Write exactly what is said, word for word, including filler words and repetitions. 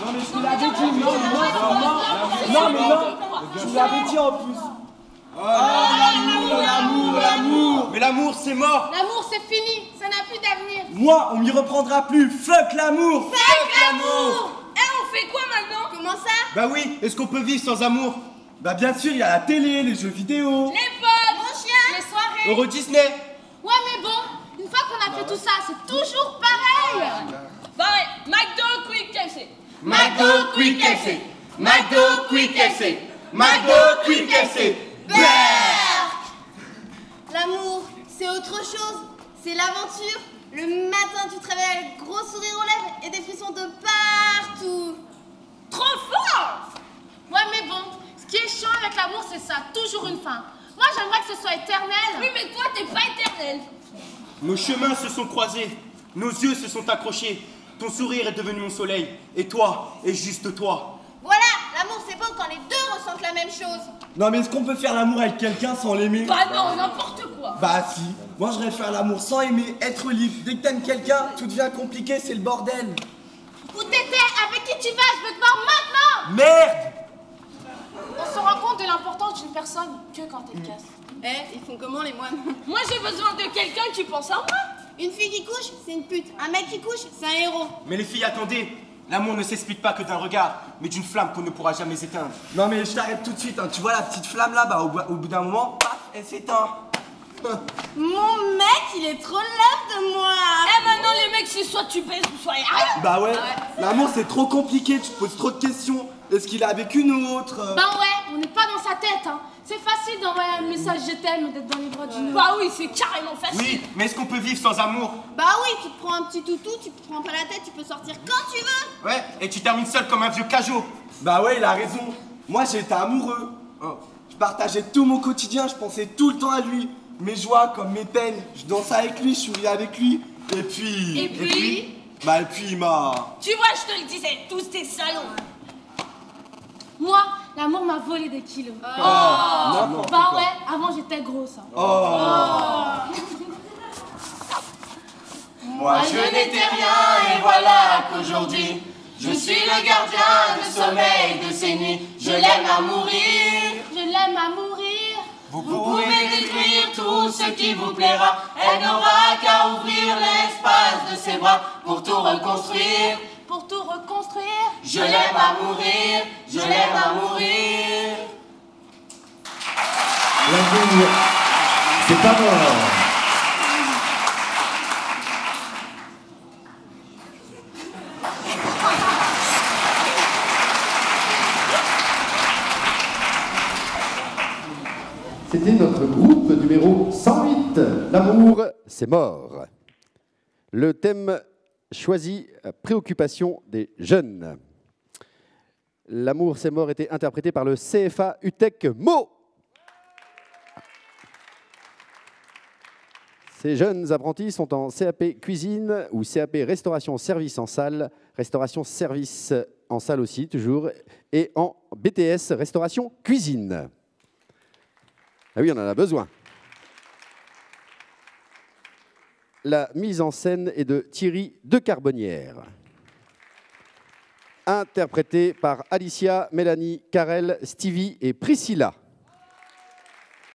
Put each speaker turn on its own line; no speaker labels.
Non mais je te l'avais dit, non, non, non, non, mais non, je te l'avais dit en plus. Oh, l'amour, l'amour, l'amour.
Mais l'amour, c'est mort.
L'amour, c'est fini, ça n'a plus d'avenir.
Moi, on m'y reprendra plus. Fuck l'amour.
Fuck l'amour.
Eh, on fait quoi maintenant?
Comment ça?
Bah oui, est-ce qu'on peut vivre sans amour?
Bah bien sûr, il y a la télé, les jeux vidéo.
Les potes,
Mon chien.
les soirées.
Euro Disney.
Ouais, mais bon, une fois qu'on a fait tout ça, c'est toujours pareil.
Bah ouais, McDo, Quick, K F C.
McDo, Quick K F C. McDo, Quick K F C. McDo, Quick K F C.
L'amour, c'est autre chose. C'est l'aventure. Le matin, tu te réveilles avec gros sourire aux lèvres et des frissons de partout.
Trop fort.
Ouais, mais bon, ce qui est chiant avec l'amour, c'est ça, toujours une fin. Moi, j'aimerais que ce soit éternel.
Oui, mais toi, t'es pas éternel.
Nos chemins se sont croisés. Nos yeux se sont accrochés. Ton sourire est devenu mon soleil. Et toi, et juste toi.
Voilà, l'amour, c'est beau quand les deux ressentent la même chose.
Non mais est-ce qu'on peut faire l'amour avec quelqu'un sans l'aimer?
Bah non, n'importe quoi.
Bah si. Moi, je voudrais faire l'amour sans aimer, être libre. Dès que t'aimes quelqu'un, tout devient compliqué, c'est le bordel.
Où t'étais? Avec qui tu vas? Je veux te voir maintenant.
Merde.
On se rend compte de l'importance d'une personne que quand elle casse. Eh, ils font comment les moines?
Moi, j'ai besoin de quelqu'un qui pense à moi.
Une fille qui couche, c'est une pute. Un mec qui couche, c'est un héros.
Mais les filles, attendez. L'amour ne s'explique pas que d'un regard, mais d'une flamme qu'on ne pourra jamais éteindre.
Non mais je t'arrête tout de suite, hein. Tu vois la petite flamme là, bah au, au bout d'un moment, paf, elle s'éteint.
Mon mec, il est trop love de moi.
Eh, maintenant, les mecs, c'est soit tu baises ou soit y'a rien.
Bah ouais, l'amour c'est trop compliqué, tu te poses trop de questions. Est-ce qu'il est avec une autre?
Ben ouais, on n'est pas dans sa tête, hein. C'est facile d'envoyer un message je t'aime et d'être dans les bras d'une autre.
Bah oui, c'est carrément facile.
Oui, mais est-ce qu'on peut vivre sans amour?
Bah oui, tu te prends un petit toutou, tu te prends pas la tête, tu peux sortir quand tu veux.
Ouais, et tu termines seul comme un vieux cajot.
Bah ouais, il a raison. Moi j'étais amoureux. Oh. Je partageais tout mon quotidien, je pensais tout le temps à lui. Mes joies comme mes peines, je dansais avec lui, je souriais avec lui. Et puis...
Et puis
Bah et puis il m'a...
Tu vois, je te le disais, tous tes salauds.
Moi, l'amour m'a volé des kilos.
Oh, n'importe
Bah
quoi.
ouais, avant j'étais grosse. Hein.
Oh.
Moi je n'étais rien et voilà qu'aujourd'hui je suis le gardien du sommeil de ces nuits. Je l'aime à mourir.
Je l'aime à mourir.
Vous pouvez détruire tout ce qui vous plaira. Elle n'aura qu'à ouvrir l'espace de ses bras pour tout reconstruire.
Pour tout reconstruire.
Je l'aime à mourir, je l'aime à mourir.
L'amour, c'est pas mort. C'était notre groupe numéro cent huit. L'amour, c'est mort. Le thème choisi, préoccupation des jeunes. L'amour, c'est mort était interprété par le C F A U T E C Meaux. Ces jeunes apprentis sont en C A P cuisine ou C A P restauration service en salle, restauration service en salle aussi toujours, et en B T S restauration cuisine. Ah oui, on en a besoin. La mise en scène est de Thierry de Carbonnière. Interprété par Alicia, Mélanie, Karel, Stevie et Priscilla.